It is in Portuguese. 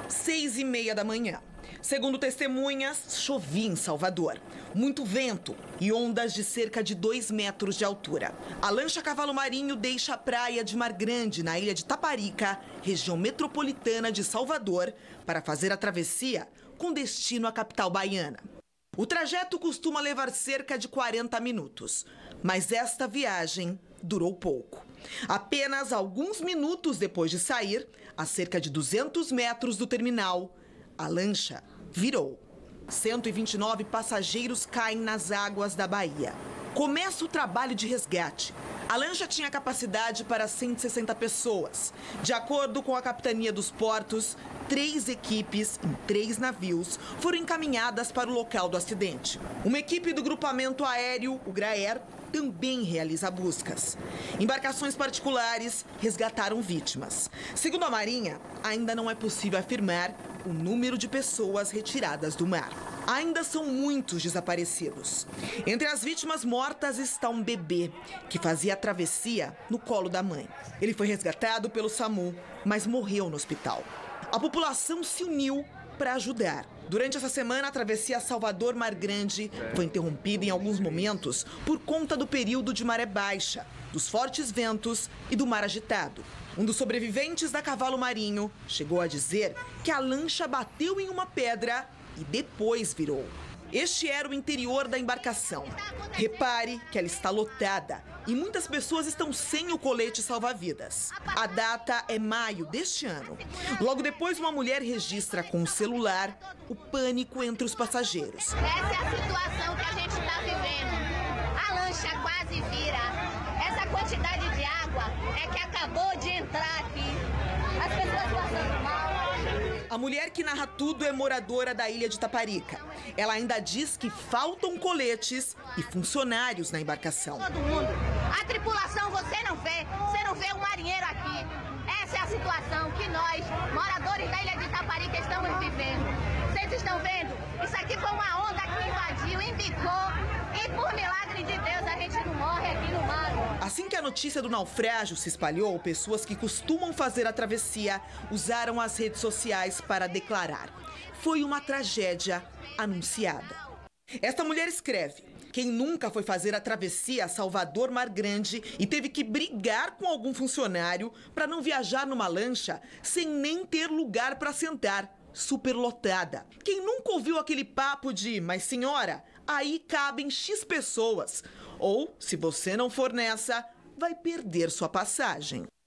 6h30 da manhã. Segundo testemunhas, chovia em Salvador. Muito vento e ondas de cerca de 2 metros de altura. A lancha Cavalo Marinho deixa a praia de Mar Grande, na ilha de Taparica, região metropolitana de Salvador, para fazer a travessia com destino à capital baiana. O trajeto costuma levar cerca de 40 minutos, mas esta viagem durou pouco. Apenas alguns minutos depois de sair, a cerca de 200 metros do terminal, a lancha virou. 129 passageiros caem nas águas da Bahia. Começa o trabalho de resgate. A lancha tinha capacidade para 160 pessoas. De acordo com a Capitania dos Portos, 3 equipes em 3 navios foram encaminhadas para o local do acidente. Uma equipe do grupamento aéreo, o GRAER, também realiza buscas. Embarcações particulares resgataram vítimas. Segundo a Marinha, ainda não é possível afirmar o número de pessoas retiradas do mar. Ainda são muitos desaparecidos. Entre as vítimas mortas está um bebê que fazia a travessia no colo da mãe. Ele foi resgatado pelo SAMU, mas morreu no hospital. A população se uniu para ajudar. Durante essa semana, a travessia Salvador-Mar Grande foi interrompida em alguns momentos por conta do período de maré baixa, dos fortes ventos e do mar agitado. Um dos sobreviventes da Cavalo Marinho chegou a dizer que a lancha bateu em uma pedra e depois virou. Este era o interior da embarcação. Repare que ela está lotada e muitas pessoas estão sem o colete salva-vidas. A data é maio deste ano. Logo depois, uma mulher registra com o celular o pânico entre os passageiros. Essa é a situação que a gente está vivendo. A lancha quase vira. Essa quantidade de água é que acabou de entrar aqui. As pessoas passando mal. A mulher que narra tudo é moradora da ilha de Taparica. Ela ainda diz que faltam coletes e funcionários na embarcação. Todo mundo. A tripulação você não vê um marinheiro aqui. Essa é a situação que nós, moradores da ilha de Taparica, estamos vivendo. Vocês estão vendo? Isso aqui foi uma onda que invadiu, embicou e por milagre de Deus a gente não morre aqui no mar. Assim que a notícia do naufrágio se espalhou, pessoas que costumam fazer a travessia usaram as redes sociais para declarar. Foi uma tragédia anunciada. Esta mulher escreve: quem nunca foi fazer a travessia Salvador-Mar Grande e teve que brigar com algum funcionário para não viajar numa lancha sem nem ter lugar para sentar, superlotada. Quem nunca ouviu aquele papo de, mas senhora, aí cabem X pessoas. Ou, se você não for nessa, vai perder sua passagem.